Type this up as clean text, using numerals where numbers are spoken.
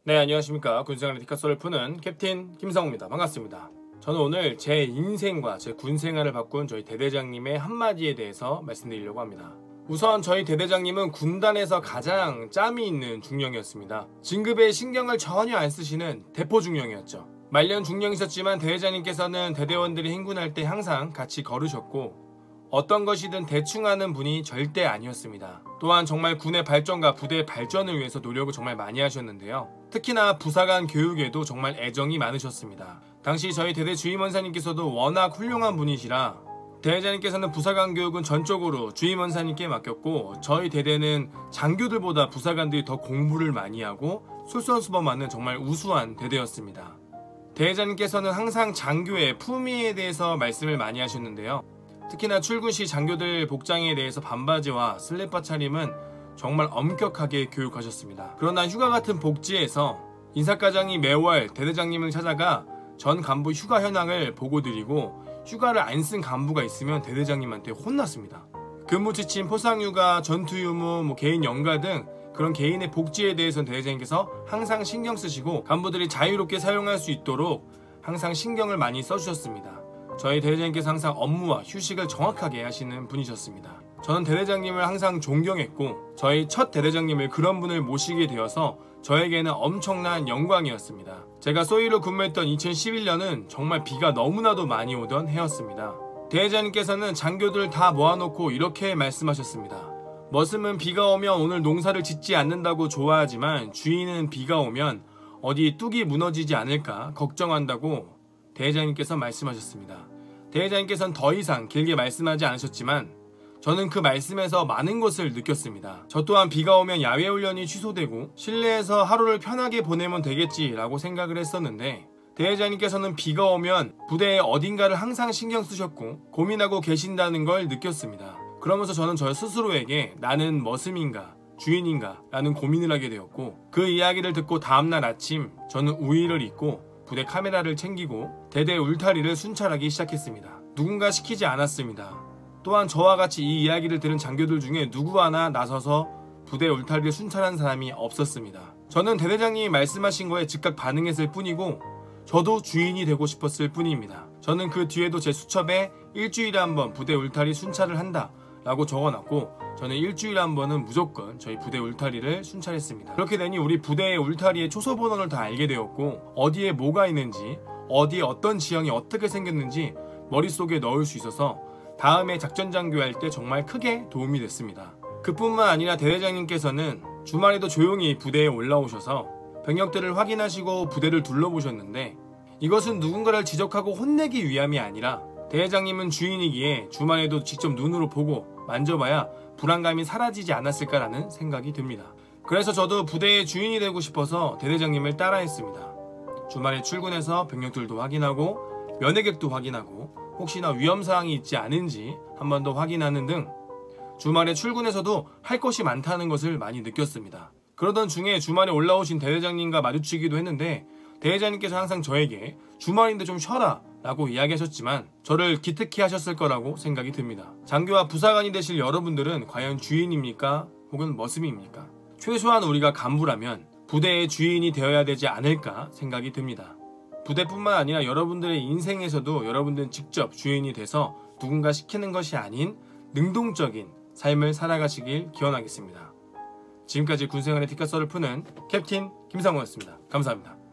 네, 안녕하십니까. 군생활의 티켓소를 푸는 캡틴 김성우입니다. 반갑습니다. 저는 오늘 제 인생과 제 군생활을 바꾼 저희 대대장님의 한마디에 대해서 말씀드리려고 합니다. 우선 저희 대대장님은 군단에서 가장 짬이 있는 중령이었습니다. 진급에 신경을 전혀 안 쓰시는 대포 중령이었죠. 말년 중령이셨지만 대대장님께서는 대대원들이 행군할 때 항상 같이 걸으셨고 어떤 것이든 대충 하는 분이 절대 아니었습니다. 또한 정말 군의 발전과 부대의 발전을 위해서 노력을 정말 많이 하셨는데요. 특히나 부사관 교육에도 정말 애정이 많으셨습니다. 당시 저희 대대 주임원사님께서도 워낙 훌륭한 분이시라 대대장님께서는 부사관 교육은 전적으로 주임원사님께 맡겼고 저희 대대는 장교들보다 부사관들이 더 공부를 많이 하고 솔선수범하는 정말 우수한 대대였습니다. 대대장님께서는 항상 장교의 품위에 대해서 말씀을 많이 하셨는데요. 특히나 출근 시 장교들 복장에 대해서 반바지와 슬리퍼 차림은 정말 엄격하게 교육하셨습니다. 그러나 휴가 같은 복지에서 인사과장이 매월 대대장님을 찾아가 전 간부 휴가 현황을 보고드리고 휴가를 안 쓴 간부가 있으면 대대장님한테 혼났습니다. 근무 지침, 포상휴가, 전투유무, 개인 연가 등 그런 개인의 복지에 대해서는 대대장님께서 항상 신경 쓰시고 간부들이 자유롭게 사용할 수 있도록 항상 신경을 많이 써주셨습니다. 저희 대대장님께서 항상 업무와 휴식을 정확하게 하시는 분이셨습니다. 저는 대대장님을 항상 존경했고 저희 첫 대대장님을 그런 분을 모시게 되어서 저에게는 엄청난 영광이었습니다. 제가 소위로 근무했던 2011년은 정말 비가 너무나도 많이 오던 해였습니다. 대대장님께서는 장교들 다 모아놓고 이렇게 말씀하셨습니다. 머슴은 비가 오면 오늘 농사를 짓지 않는다고 좋아하지만 주인은 비가 오면 어디 뚝이 무너지지 않을까 걱정한다고 대대장님께서 말씀하셨습니다. 대대장님께서는 더 이상 길게 말씀하지 않으셨지만 저는 그 말씀에서 많은 것을 느꼈습니다. 저 또한 비가 오면 야외 훈련이 취소되고 실내에서 하루를 편하게 보내면 되겠지라고 생각을 했었는데 대대장님께서는 비가 오면 부대의 어딘가를 항상 신경 쓰셨고 고민하고 계신다는 걸 느꼈습니다. 그러면서 저는 저 스스로에게 나는 머슴인가 주인인가 라는 고민을 하게 되었고 그 이야기를 듣고 다음날 아침 저는 우의를 입고 부대 카메라를 챙기고 대대 울타리를 순찰하기 시작했습니다. 누군가 시키지 않았습니다. 또한 저와 같이 이 이야기를 들은 장교들 중에 누구 하나 나서서 부대 울타리를 순찰한 사람이 없었습니다. 저는 대대장님이 말씀하신 거에 즉각 반응했을 뿐이고 저도 주인이 되고 싶었을 뿐입니다. 저는 그 뒤에도 제 수첩에 일주일에 한 번 부대 울타리 순찰을 한다 라고 적어놨고 저는 일주일에 한 번은 무조건 저희 부대 울타리를 순찰했습니다. 그렇게 되니 우리 부대의 울타리의 초소 번호를 다 알게 되었고 어디에 뭐가 있는지 어디에 어떤 지형이 어떻게 생겼는지 머릿속에 넣을 수 있어서 다음에 작전 장교할 때 정말 크게 도움이 됐습니다. 그뿐만 아니라 대대장님께서는 주말에도 조용히 부대에 올라오셔서 병력들을 확인하시고 부대를 둘러보셨는데 이것은 누군가를 지적하고 혼내기 위함이 아니라 대대장님은 주인이기에 주말에도 직접 눈으로 보고 만져봐야 불안감이 사라지지 않았을까라는 생각이 듭니다. 그래서 저도 부대의 주인이 되고 싶어서 대대장님을 따라했습니다. 주말에 출근해서 병력들도 확인하고 면회객도 확인하고 혹시나 위험사항이 있지 않은지 한 번 더 확인하는 등 주말에 출근해서도 할 것이 많다는 것을 많이 느꼈습니다. 그러던 중에 주말에 올라오신 대대장님과 마주치기도 했는데 대대장님께서 항상 저에게 주말인데 좀 쉬어라 라고 이야기하셨지만 저를 기특히 하셨을 거라고 생각이 듭니다. 장교와 부사관이 되실 여러분들은 과연 주인입니까? 혹은 머슴입니까? 최소한 우리가 간부라면 부대의 주인이 되어야 되지 않을까 생각이 듭니다. 부대뿐만 아니라 여러분들의 인생에서도 여러분들은 직접 주인이 돼서 누군가 시키는 것이 아닌 능동적인 삶을 살아가시길 기원하겠습니다. 지금까지 군생활의 티켓서를 푸는 캡틴 김성우였습니다. 감사합니다.